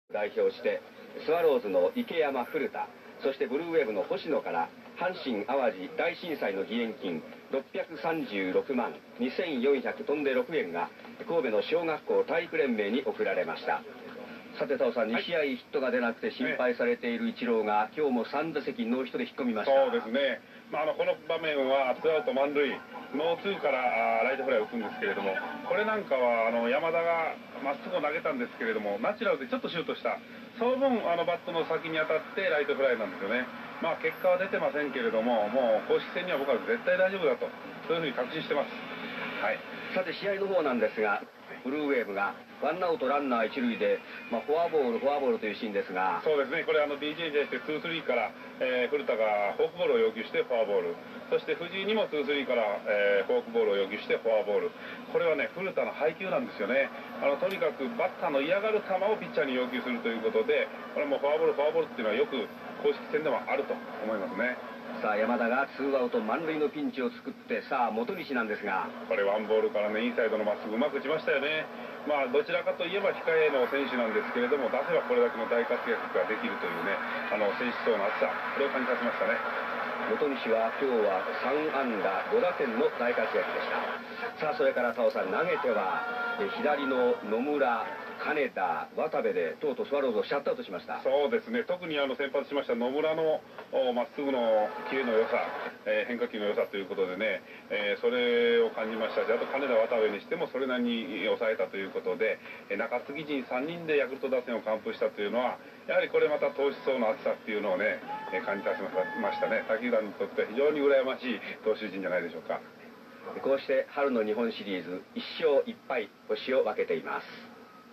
代表してスワローズの池山古田、そしてブルーウェーブの星野から阪神・淡路大震災の義援金636万2400飛んで6円が神戸の小学校体育連盟に贈られました。さて、田尾さん、2試合ヒットが出なくて心配されているイチローが今日も3打席ノーヒットで引っ込みました。 そうですね、この場面はツーアウト満塁、ノーツーからライトフライを打つんですけれども、これなんかは山田がまっすぐを投げたんですけれども、ナチュラルでちょっとシュートした、その分バットの先に当たってライトフライなんですよね。結果は出てませんけれども、もう公式戦には僕は絶対大丈夫だと、そういうふうに確信してます。はい、 さて試合の方なんですが、ブルーウェーブがワンアウトランナー一塁で、フォアボールというシーンですが、 そうですね、これDJ に対して2-3から、古田がフォークボールを要求してフォアボール、そして藤井にも2-3から、フォークボールを要求してフォアボール、これはね、古田の配球なんですよね。とにかくバッターの嫌がる球をピッチャーに要求するということで、これもフォアボールっていうのはよく公式戦でもあると思いますね。 さあ山田がツーアウト満塁のピンチを作って、さあ本西なんですが、 これワンボールからね、インサイドのまっすぐうまく打ちましたよね。どちらかといえば控えの選手なんですけれども、出せばこれだけの大活躍ができるというね、選手層の厚さ、これを感じさせましたね。 本西は今日は3安打5打点の大活躍でした。さあそれから田尾さん、投げては左の野村、金田、渡部でとうとうスワローズをシャットアウトしました。 そうですね、特に先発しました野村のまっすぐのキレの良さ、変化球の良さということでね、それを感じましたし、あと金田、渡部にしてもそれなりに抑えたということで、中継ぎ陣3人でヤクルト打線を完封したというのは、やはりこれまた投手層の厚さっていうのをね、感じさせましたね。他球団にとって非常に羨ましい投手陣じゃないでしょうか。 こうして春の日本シリーズ1勝1敗星を分けています。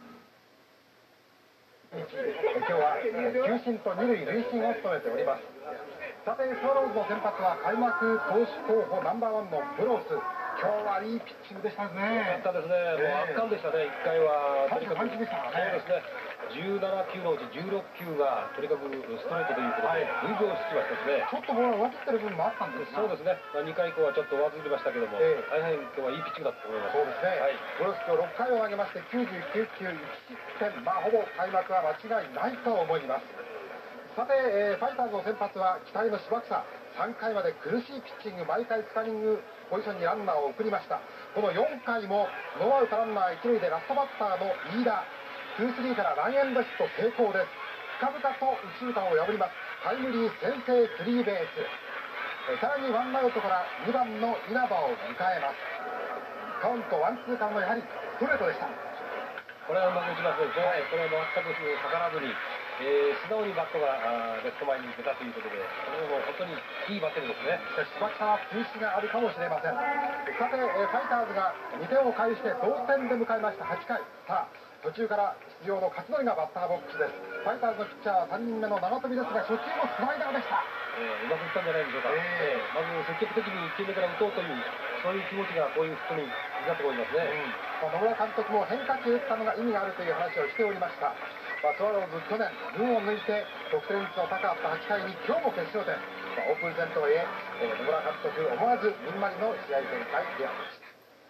今日は球審と二塁塁審を務めております。さてスワローズの先発は開幕投手候補ナンバーワンのブロース。今日はいいピッチングでしたね。 よかったですね。もう圧巻でしたね。1回はとにかく 33球でしたからね。 そうですね。17球のうち16球がとにかくストレートということで塁上出馬してですね。 ちょっとボールが上切ってる部分もあったんですが、 そうですね。2回以降はちょっと上ずりましたけども、大変今日はいいピッチングだったと思います。 そうですね。 はい。 ブロース今日6回を投げまして99球1失点、ほぼ開幕は間違いないと思います。さて、ファイターズの先発は期待の柴草。3回まで苦しいピッチング、毎回スカリングポジションにランナーを送りました。この4回もノーアウトランナー一塁でラストバッターの飯田、2-3からランエンドヒット成功です。深々と右中間を破ります。タイムリー先制スリーベース。さらにワンアウトから2番の稲葉を迎えます。カウント1-2からのやはりストレートでした。 これはうまく打ちますね。これは全く逆らわずに、素直にバットがレフト前に出たということで、これはもう本当にいいバッテリーですね。 柴北は球種があるかもしれません。さて、ファイターズが2点を返して同点で迎えました8回。さあ途中から出場の勝則がバッターボックスです。ファイターズのピッチャーは3人目の長飛びですが、初球もスライダーでした。 うまくいったんじゃないでしょうか。まず積極的に1球目から打とうという、そういう気持ちがこういうヒットになっておりますね。 野村監督も変化球打ったのが意味があるという話をしておりました。スワローズ去年群を抜いて得点率の高かった8回に今日も決勝点、オープン戦とはいえ野村監督思わずみんまりの試合展開でありました。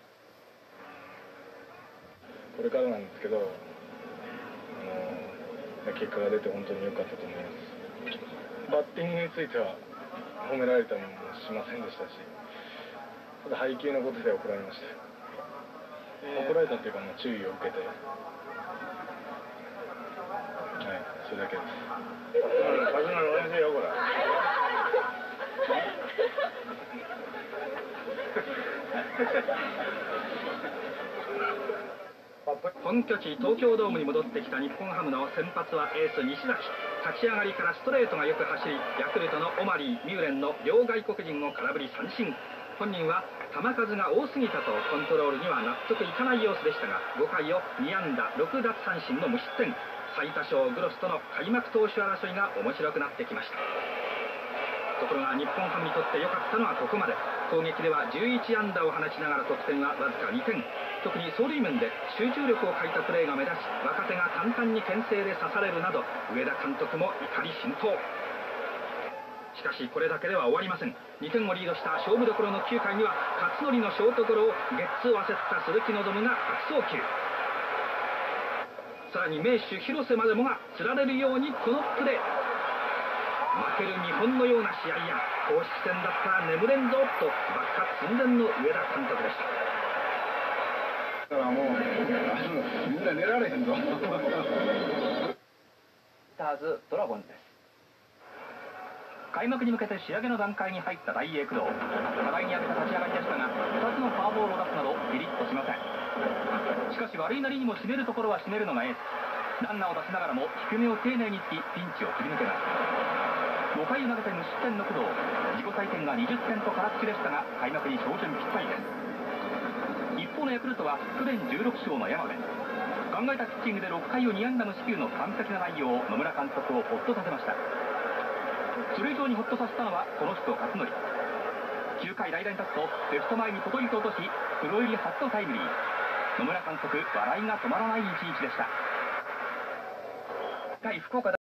これからなんですけど、結果が出て本当に良かったと思います。バッティングについては褒められたりもしませんでしたし、ただ配球のことで怒られました。怒られたっていうか、注意を受けて、それだけです。 勝つのに応援せよ、これ。 本拠地東京ドームに戻ってきた日本ハムの先発はエース西崎。立ち上がりからストレートがよく走り、ヤクルトのオマリー、ミューレンの両外国人を空振り三振。本人は球数が多すぎたとコントロールには納得いかない様子でしたが、5回を2安打6奪三振の無失点。最多勝グロスとの開幕投手争いが面白くなってきました。ところが日本ハムにとって良かったのはここまで。攻撃では11安打を放ちながら得点はわずか2点。特に走塁面で集中力を欠いたプレーが目立ち、若手が簡単に牽制で刺されるなど、上田監督も怒り心頭。しかしこれだけでは終わりません。2点をリードした勝負どころの9回には勝則のショートゴロをゲッツーを焦った鈴木希が悪送球。 さらに名手広瀬までもがつられるようにこのプレー。負ける日本のような試合や公式戦だったら眠れんぞと爆発寸前の上田監督でした。 だからもうみんな寝られへんぞ。 スターズドラゴンズです。開幕に向けて仕上げの段階に入った大栄工藤、課題に挙げた立ち上がりでしたが2つのフォアボールを出すなどピリッとしません。しかし悪いなりにも締めるところは締めるのがエース。ランナーを出しながらも低めを丁寧に突きピンチを切り抜けます。5回を投げて無失点の工藤、自己採点が20点と辛口でしたが開幕に照準ぴったりです。一方のヤクルトは去年16勝の山部、考えたピッチングで6回を2安打無四球の完璧な内容を野村監督をホッとさせました。それ以上にホッとさせたのはこの人勝則。9回代打に立つとレフト前にポトリと落としプロ入り初のタイムリー。野村監督笑いが止まらない一日でした。対福岡